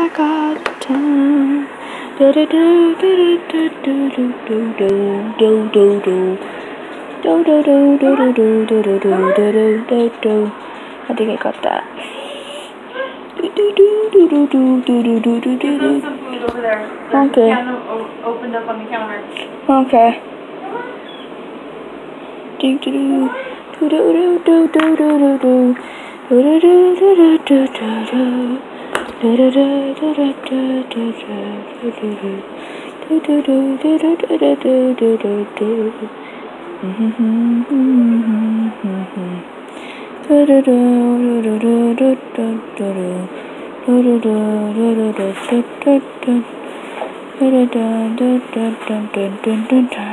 back all the time. Do do do do do do do do do do do. Do do do do do do do do do do do do. I think I got that. Do do do do do do do do do do do. There's some food over there. Okay. Opened up on the counter. Okay. Do do do do do do do do do do. Do do do do do do do. Do do do do do do do do do. Do do do do do do do do do do. Do do do do do do do do do. Do do do do do do do do do. Do do do do do do do do do.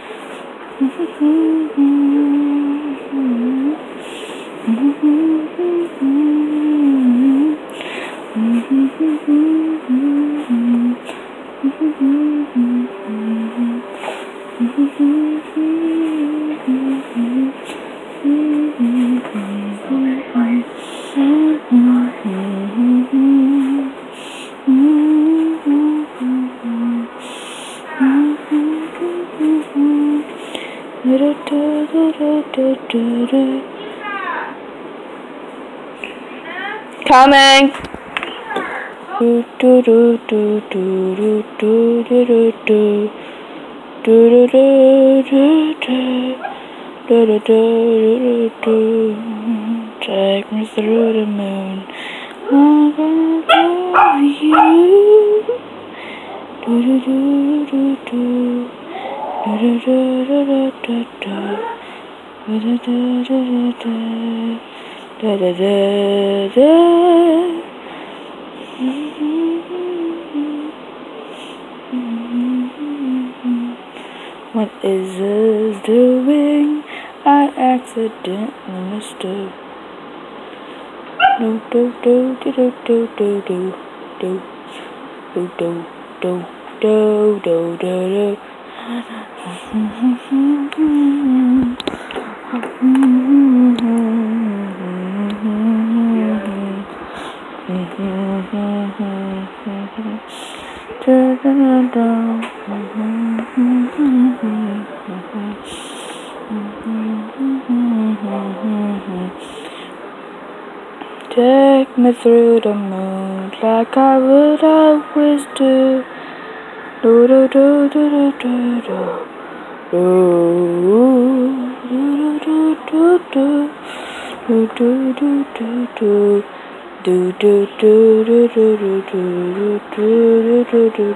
Coming. Do do do do do do do do do do do do do do do do. Take me through the moon. I'm gonna love you. Do do do do do do do do do do. Da da da da da da da. What is this doing? I accidentally missed it. Do do do do do do do do do do do do do do do. Take me through the moon like I would always do. Do do do do do do do do do do do do do do do. Do do do do do do do do do do.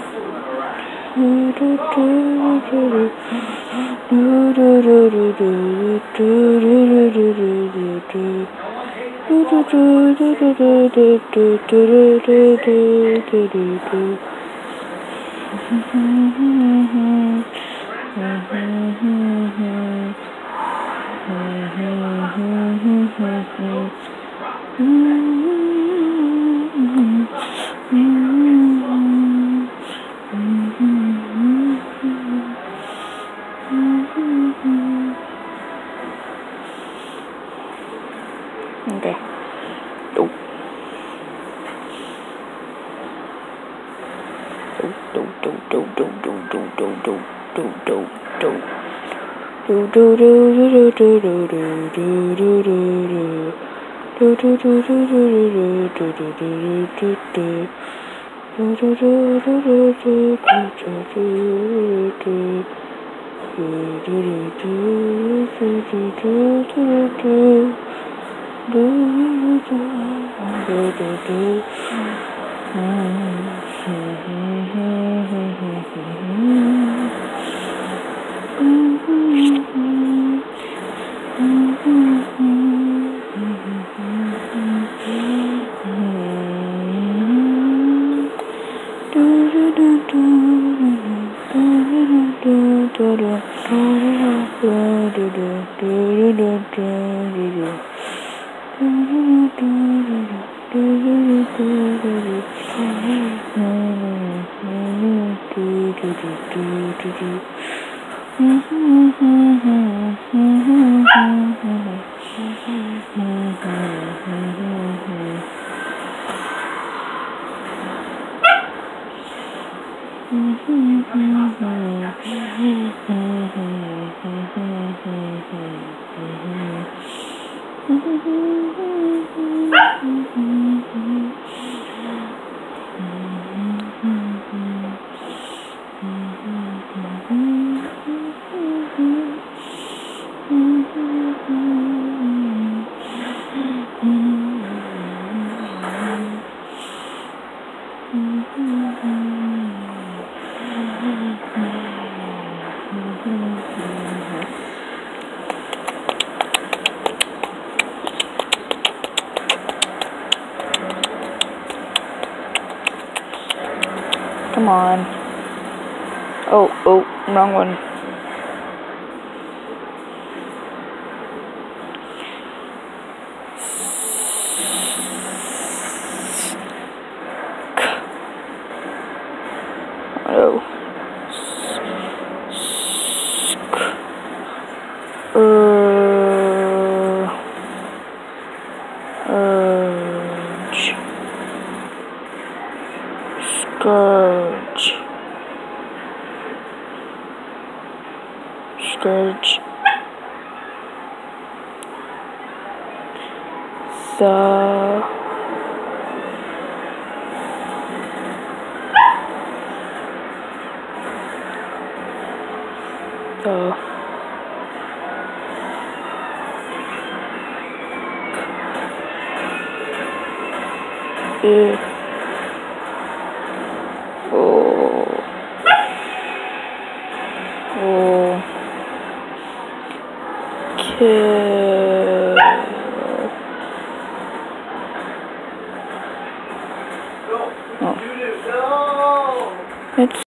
Do do do do do do do do do do do do do. Do do do do do do do do do do do do do. Okay. Do. Do do do do do do do do do do do. Do do do do do do do do do do. Do do do do do do do do do do do. Do do do do do do do do do. Do do do do do do do do. Do do do do do. Come on. Oh, wrong one. Oh. Scourge. The kill. Oh. It's